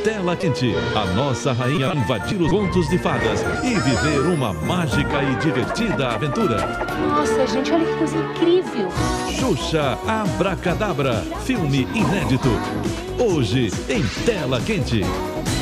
Tela Quente, a nossa rainha invadir os contos de fadas e viver uma mágica e divertida aventura. Nossa, gente, olha que coisa incrível! Xuxa Abracadabra, filme inédito. Hoje em Tela Quente.